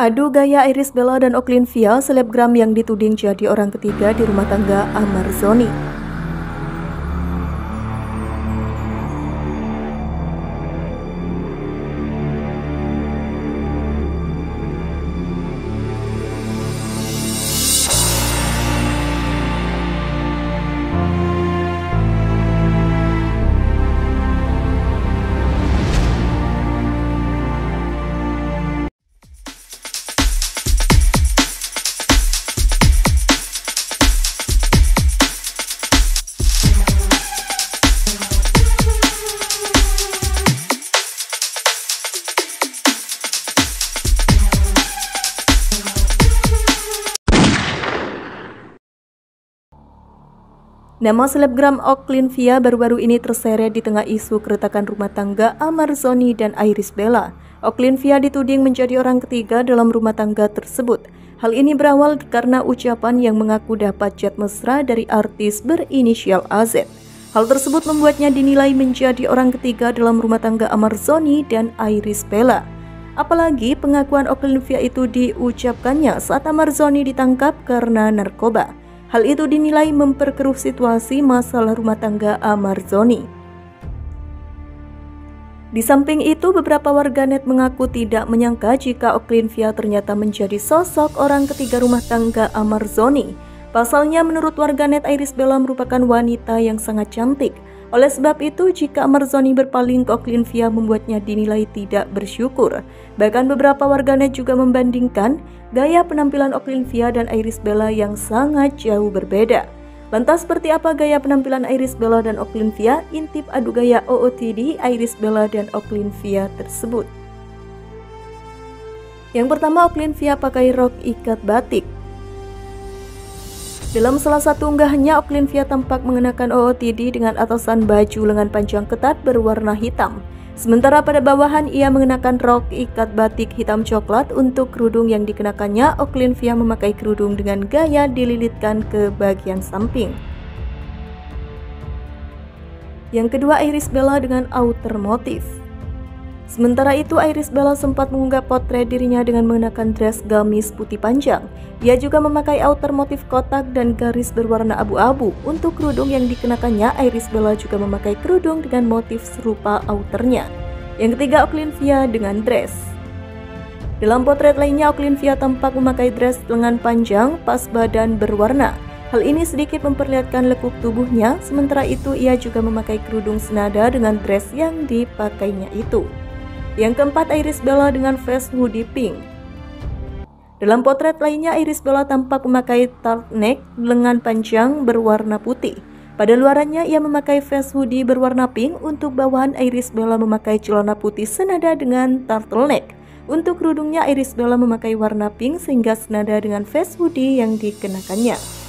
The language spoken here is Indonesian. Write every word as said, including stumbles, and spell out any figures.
Adu gaya Irish Bella dan Oklivia, selebgram yang dituding jadi orang ketiga di rumah tangga Ahmad Zhony. Nama selebgram Oklivia baru-baru ini terseret di tengah isu keretakan rumah tangga Ahmad Zhony dan Irish Bella. Oklivia dituding menjadi orang ketiga dalam rumah tangga tersebut. Hal ini berawal karena ucapan yang mengaku dapat chat mesra dari artis berinisial A Z. Hal tersebut membuatnya dinilai menjadi orang ketiga dalam rumah tangga Ahmad Zhony dan Irish Bella. Apalagi pengakuan Oklivia itu diucapkannya saat Ahmad Zhony ditangkap karena narkoba. Hal itu dinilai memperkeruh situasi masalah rumah tangga Ahmad Zhony. Di samping itu, beberapa warganet mengaku tidak menyangka jika Oklivia ternyata menjadi sosok orang ketiga rumah tangga Ahmad Zhony. Pasalnya, menurut warganet, Irish Bella merupakan wanita yang sangat cantik. Oleh sebab itu, jika Ahmad Zhony berpaling ke Oklivia membuatnya dinilai tidak bersyukur. Bahkan beberapa warganet juga membandingkan gaya penampilan Oklivia dan Irish Bella yang sangat jauh berbeda. Lantas seperti apa gaya penampilan Irish Bella dan Oklivia? Intip adu gaya O O T D Irish Bella dan Oklivia tersebut. Yang pertama, Oklivia pakai rok ikat batik. Dalam salah satu unggahannya, Oklivia tampak mengenakan O O T D dengan atasan baju lengan panjang ketat berwarna hitam. Sementara pada bawahan ia mengenakan rok ikat batik hitam coklat. Untuk kerudung yang dikenakannya, Oklivia memakai kerudung dengan gaya dililitkan ke bagian samping. Yang kedua, Irish Bella dengan outer motif. Sementara itu, Irish Bella sempat mengunggah potret dirinya dengan mengenakan dress gamis putih panjang. Ia juga memakai outer motif kotak dan garis berwarna abu-abu. Untuk kerudung yang dikenakannya, Irish Bella juga memakai kerudung dengan motif serupa outernya. Yang ketiga, Oklivia dengan dress. Dalam potret lainnya, Oklivia tampak memakai dress lengan panjang pas badan berwarna. Hal ini sedikit memperlihatkan lekuk tubuhnya, sementara itu ia juga memakai kerudung senada dengan dress yang dipakainya itu. Yang keempat, Irish Bella dengan face hoodie pink. Dalam potret lainnya, Irish Bella tampak memakai turtleneck lengan panjang berwarna putih. Pada luarannya, ia memakai face hoodie berwarna pink. Untuk bawahan, Irish Bella memakai celana putih senada dengan turtleneck. Untuk kerudungnya, Irish Bella memakai warna pink sehingga senada dengan face hoodie yang dikenakannya.